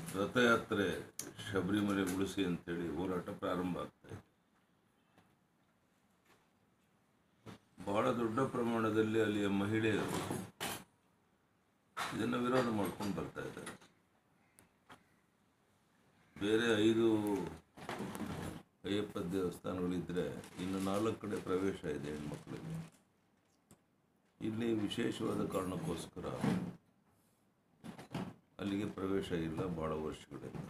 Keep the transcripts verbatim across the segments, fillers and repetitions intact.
ರಥಯಾತ್ರೆ ಶಬರಿಮಲೆ ಉಳಿಸಿ ಅಂತೇಳಿ ಹೋರಾಟ ಪ್ರಾರಂಭ ಆಗ್ತಾಯಿದೆ. ಬಹಳ ದೊಡ್ಡ ಪ್ರಮಾಣದಲ್ಲಿ ಅಲ್ಲಿಯ ಮಹಿಳೆಯರು ಇದನ್ನು ವಿರೋಧ ಮಾಡ್ಕೊಂಡು ಬರ್ತಾ ಇದ್ದಾರೆ. ಬೇರೆ ಐದು ಅಯ್ಯಪ್ಪ ದೇವಸ್ಥಾನಗಳಿದ್ದರೆ ಇನ್ನು ನಾಲ್ಕು ಕಡೆ ಪ್ರವೇಶ ಇದೆ ಹೆಣ್ಮಕ್ಳಿಗೆ. ಇಲ್ಲಿ ವಿಶೇಷವಾದ ಕಾರಣಕ್ಕೋಸ್ಕರ ಅಲ್ಲಿಗೆ ಪ್ರವೇಶ ಇಲ್ಲ ಭಾಳ ವರ್ಷಗಳಿಂದ.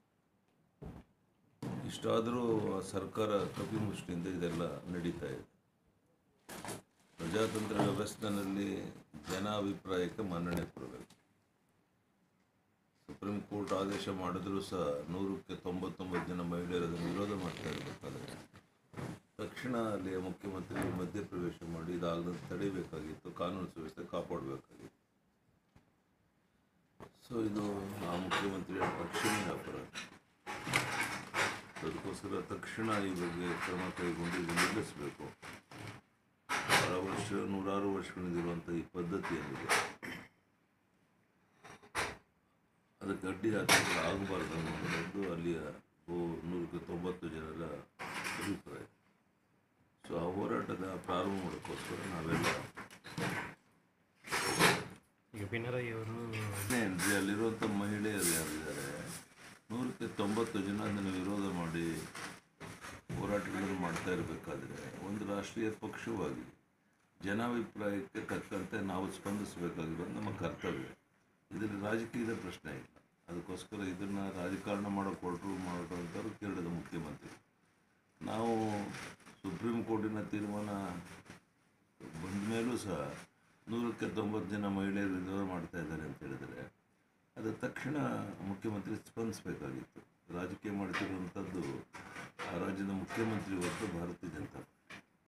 ಇಷ್ಟಾದರೂ ಸರ್ಕಾರ ಕಪಿಮುಷ್ಟಿಯಿಂದ ಇದೆಲ್ಲ ನಡೀತಾ ಇದೆ. ಪ್ರಜಾತಂತ್ರ ವ್ಯವಸ್ಥೆಯಲ್ಲಿ ಜನಾಭಿಪ್ರಾಯಕ್ಕೆ ಮನ್ನಣೆ ಕೊಡಬೇಕು. ಸುಪ್ರೀಂ ಕೋರ್ಟ್ ಆದೇಶ ಮಾಡಿದ್ರೂ ಸಹ ನೂರಕ್ಕೆ ತೊಂಬತ್ತೊಂಬತ್ತು ಜನ ಮಹಿಳೆಯರು ಅದನ್ನು ವಿರೋಧ ಮಾಡ್ತಾ ಇರಬೇಕಾದ್ರೆ ತಕ್ಷಣ ಅಲ್ಲಿಯ ಮುಖ್ಯಮಂತ್ರಿ ಮಧ್ಯಪ್ರವೇಶ ಮಾಡಿ ಇದಾಗದಂತೆ ತಡೆಯಬೇಕಾಗಿತ್ತು, ಕಾನೂನು ಸುವ್ಯವಸ್ಥೆ ಕಾಪಾಡಬೇಕಾಗಿತ್ತು. ಸೊ ಇದು ಆ ಮುಖ್ಯಮಂತ್ರಿಯ ತಕ್ಷಣವೇ ಅಪರಾಧ. ಅದಕ್ಕೋಸ್ಕರ ತಕ್ಷಣ ಈ ಬಗ್ಗೆ ಕ್ರಮ ಕೈಗೊಂಡು ಇದು ನಿಲ್ಲಿಸಬೇಕು. ಬಹಳ ವರ್ಷ ನೂರಾರು ವರ್ಷಗಳಿರುವಂಥ ಈ ಪದ್ಧತಿ ಏನಿದೆ ಅದಕ್ಕೆ ಅಡ್ಡಿ ಹಾಕಿ ಆಗಬಾರ್ದು ಅನ್ನೋದು ಅಲ್ಲಿಯ ನೂರಕ್ಕೆ ತೊಂಬತ್ತು ಜನರ ಅಭಿಪ್ರಾಯ. ಸೊ ಆ ಹೋರಾಟದ ಪ್ರಾರಂಭ ಮಾಡೋಕ್ಕೋಸ್ಕರ ನಾವೆಲ್ಲ ಈಗ ಪಿನರಾಯಿ ಅವರು ಏನ್ರಿ ಅಲ್ಲಿರುವಂಥ ಮಹಿಳೆಯರು ಯಾರಿದ್ದಾರೆ ನೂರಕ್ಕೆ ತೊಂಬತ್ತು ಜನ ಅದನ್ನು ವಿರೋಧ ಮಾಡಿ ಹೋರಾಟಗಳನ್ನು ಮಾಡ್ತಾ ಇರಬೇಕಾದ್ರೆ ಒಂದು ರಾಷ್ಟ್ರೀಯ ಪಕ್ಷವಾಗಿ ಜನಾಭಿಪ್ರಾಯಕ್ಕೆ ತಕ್ಕಂತೆ ನಾವು ಸ್ಪಂದಿಸಬೇಕಾಗಿರೋದು ನಮ್ಮ ಕರ್ತವ್ಯ. ಇದರಲ್ಲಿ ರಾಜಕೀಯದ ಪ್ರಶ್ನೆ ಇಲ್ಲ. ಅದಕ್ಕೋಸ್ಕರ ಇದನ್ನು ರಾಜಕಾರಣ ಮಾಡೋಕ್ಕೆ ಹೊರಟು ಮಾಡೋದಂಥವ್ರು ಕೇರಳದ ಮುಖ್ಯಮಂತ್ರಿ. ನಾವು ಸುಪ್ರೀಂ ಕೋರ್ಟಿನ ತೀರ್ಮಾನ ಬಂದ ಮೇಲೂ ಸಹ ನೂರಕ್ಕೆ ತೊಂಬತ್ತು ಜನ ಮಹಿಳೆಯರು ವಿರೋಧ ಮಾಡ್ತಾ ಇದ್ದಾರೆ ಅಂತ ಹೇಳಿದರೆ ಅದು ತಕ್ಷಣ ಮುಖ್ಯಮಂತ್ರಿ ಸ್ಪಂದಿಸಬೇಕಾಗಿತ್ತು. ರಾಜಕೀಯ ಮಾಡ್ತಿರುವಂಥದ್ದು ಆ ರಾಜ್ಯದ ಮುಖ್ಯಮಂತ್ರಿ ಹೊರತು ಭಾರತೀಯ ಜನತಾ